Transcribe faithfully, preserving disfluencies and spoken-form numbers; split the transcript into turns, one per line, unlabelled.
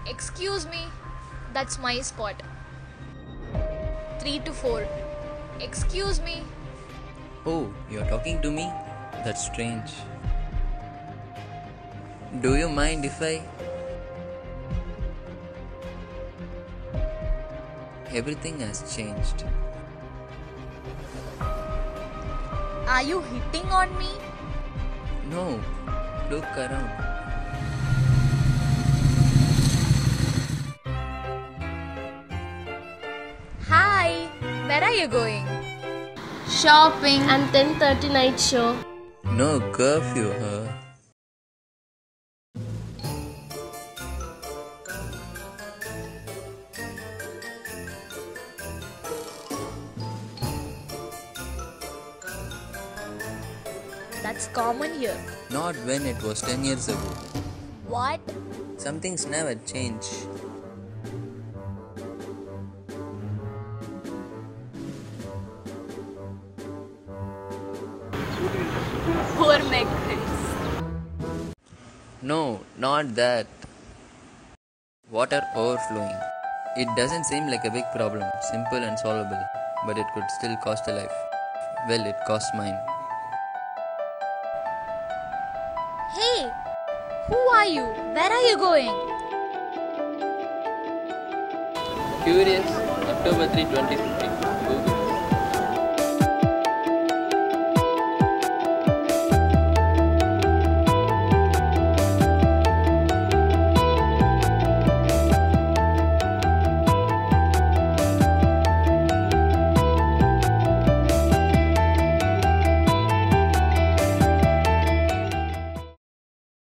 Excuse me, that's my spot. three to four. Excuse me.
Oh, you're talking to me? That's strange. Do you mind if I... Everything has changed.
Are you hitting on me?
No, look around.
Hi, where are you going?
Shopping and ten thirty night show.
No curfew, huh?
That's common here.
Not when it was ten years ago.
What?
Some things never change.
Poor migrants.
No, not that. Water overflowing. It doesn't seem like a big problem, simple and solvable, but it could still cost a life. Well, it cost mine.
Hey, who are you? Where are you going?
Curious, October third, twenty fifteen.